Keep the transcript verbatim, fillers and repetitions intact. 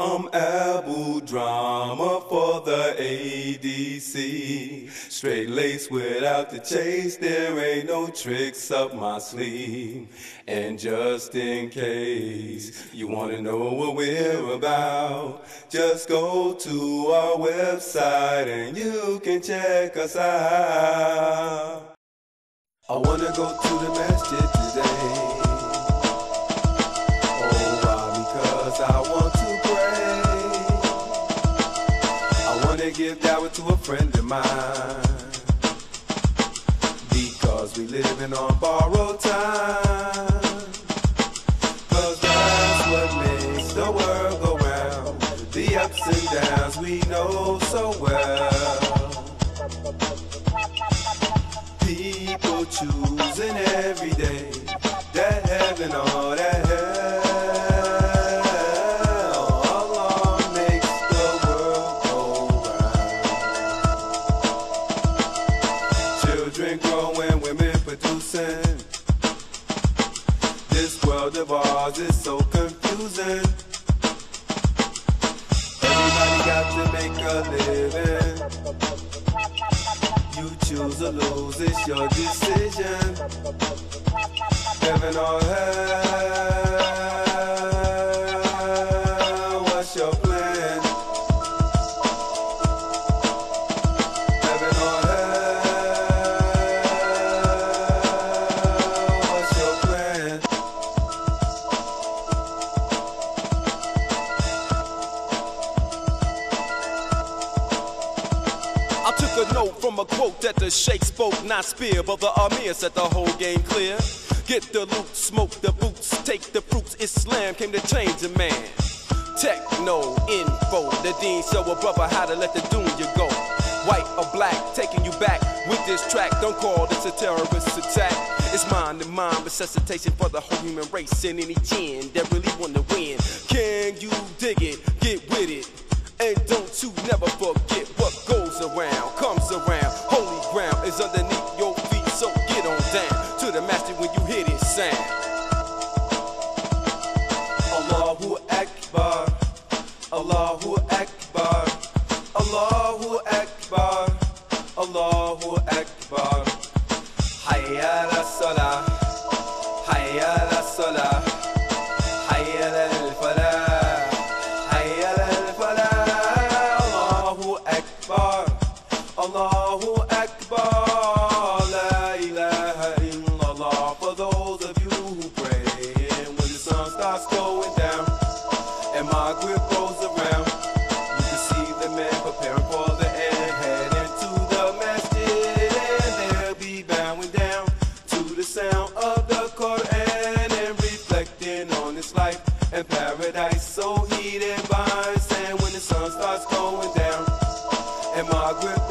I'm Abu Drama for the A D C. Straight lace without the chase, there ain't no tricks up my sleeve. And just in case you wanna know what we're about, just go to our website and you can check us out. I wanna go to the masjid today. Oh, why? Because I want to pray. I wanna give dawah to a friend of mine, because we living on borrowed time. Cause that's what makes the world go round, the ups and downs we know so well. People choosing every day that heaven or that hell. Allah makes the world go round. Children growing, women producing. This world of ours is so confusing. Everybody got to make a living. You choose or lose, it's your decision. Heaven or hell, what's your plan? Heaven or hell, what's your plan? I took a note from a quote that the Sheikh spoke, not spear, but the Amir set the whole game clear. Get the loot, smoke the boots, take the fruits. Islam came to change a man. Techno info, the dean show a brother how to let the dunya go. White or black, taking you back with this track. Don't call this a terrorist attack. It's mind to mind resuscitation for the whole human race and any gin that really wanna win. Can you dig it? Get with it. And don't you never forget what goes around, comes around. Holy ground is underneath your feet, so get on down to the master when you hear this sound. Allahu Akbar, Allahu Akbar, Allahu Akbar, Allahu Akbar. Hayya ala salah, hayya ala salah, hayya ala falah, hayya ala falah. Allahu Akbar, la ilaha illallah. For those of you who pray, and when the sun starts going down and Maghrib rolls around, you can see the men preparing for the end, heading to the masjid, and they'll be bowing down to the sound of the Quran and reflecting on this life and paradise so he that binds. And when the sun starts going down and Maghrib